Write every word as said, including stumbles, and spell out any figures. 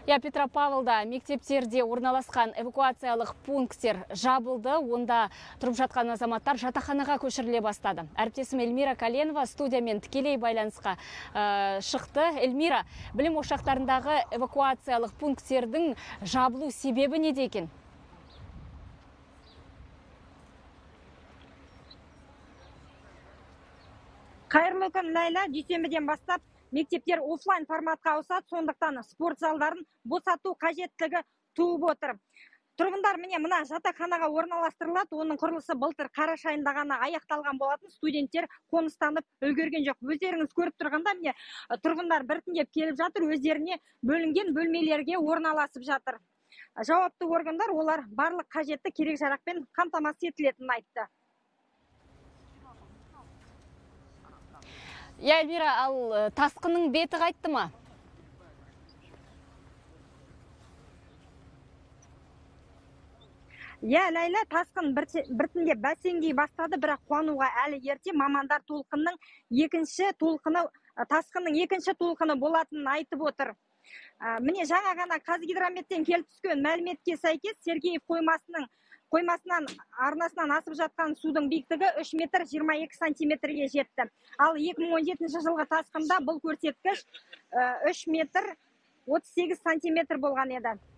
Я Петропавлда мектептерде орналасқан эвакуациялық пункттер жабылды. Онда тұрып жатқан азаматтар жатақханаға көшіріле бастады. Әріптесім Эльмира Каленова студиямен тікелей байланысқа ә, шықты. Эльмира, білім ошақтарындағы эвакуациялық пункттердің жабылу себебі неде екен? Қайырлы күн, Лайла. Дүйсенбіден бастап мектептер офлайн форматқа ауысады, сондықтан спорт залдарын босату қажеттілігі туып отыр. Тұрғындар міне мына жатақханаға орналастырылады. Оның құрылысы былтыр қараша айында ғана аяқталған болатын. Студенттер қоныстанып үлгерген жоқ. Өздеріңіз көріп тұрғанда міне тұрғындар біртіндеп келіп жатыр, өздеріне бөлінген бөлмелерге орналасып жатыр. Жауапты органдар олар барлық қажетті керек жарақпен қамтамасыз етілетінін айтты. Я, Эльмира, ал тасқынның беті қайтты ма? Я, Лайла, тасқын біртіндеп бәсеңдей бастады, бірақ қуануға әлі ерте. Мамандар толқынның екінші толқыны, тасқынның екінші толқыны болатынын айтып отыр. Міне жаңа ғана Қазгидрометтен келіп түскен мәліметке сәйкес Сергеев қоймасының қоймасынан арнасынан асып жатқан судың биіктігі үш метр жиырма екі сантиметрге жетті. Ал екі мың он жетінші жылғы тасқында бұл көрсеткіш үш метр отыз сегіз сантиметр болған еді.